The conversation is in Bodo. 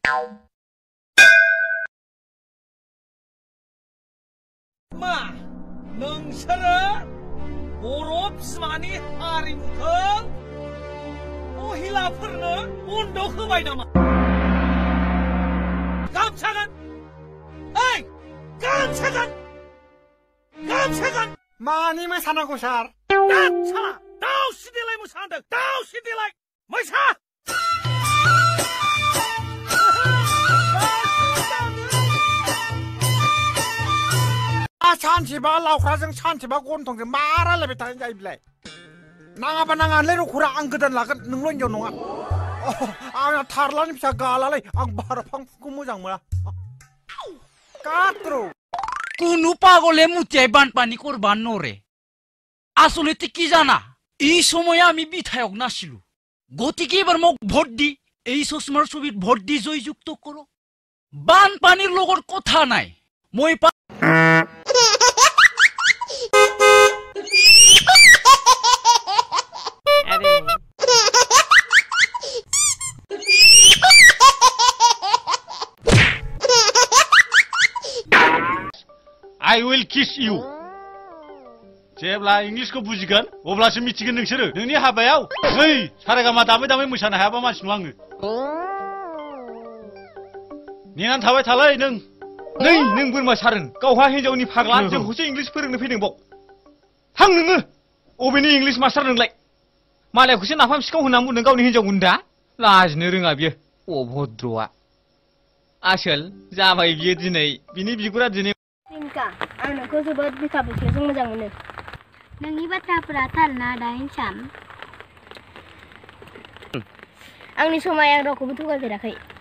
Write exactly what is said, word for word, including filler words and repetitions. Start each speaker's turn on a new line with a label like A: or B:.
A: मा नोंसोरो बर' बिमानि हारिमुखौ महिलाफोरनो बन्द होबाय नामा? गामसा गान ओइ गामसा गान गामसा गान
B: मानि मोसानांगौ सार?
A: साला दाउ सिदेलाय मोसादों दाउ सिदेलाय मोसा
B: सानसेबा लावख्राजों सानसेबा गन्थंजों मा रायलायबाय थानाय जायो बिलाय? नाङाबा नाङालै रखरा आं गोदान लागोन नोंल' हिनजाव नङा। आंना थारलानि फिसा गालालै आं बारफांखौ मोजां मोना। काट्रो
C: কোনো পাগলে মুতিয়াই বানপানি করবার নরে আসলে কি জানা এই সময়ে আমি বিধায়ক নাছিলু গতিকে এবার মোক ভোট দি এই চশমার ছবিত ভোট দি জয়যুক্ত করো বানপানির লগর কথা নাই মই
D: I will kiss you. जेब्ला इंग्लिशखौ बुजिगोन अब्लासो मिथिगोन नोंसोरो नोंनि हाबायाव नै सारेगामा दामै दामै मोसानो हायाबा मानसि नङा आङो नेनानै थाबाय थालाय नों नै नों बोरमा सारोन गावहा हिनजावनि फाग्ला जोंखौसो इंग्लिश फोरोंनो फैदों बाव हां नोङो अबेनि इंग्लिश मास्टार नोंलाय मालायखौसो नाफाम सिखाव होननानै बुंदों गावनि हिनजाव गुन्दा लाजिनो रोङा बियो अभद्रआ आसोल जाबाय बियो दिनै बिनि बिगुरा दिनै
E: आं नोंखौ जोबोद बिखा बिख्लोजों मोजां मोनो नोंनि बाथ्राफोरा थारना दाइन सान आंनि समाय आं रावखौबो थगायफेराखै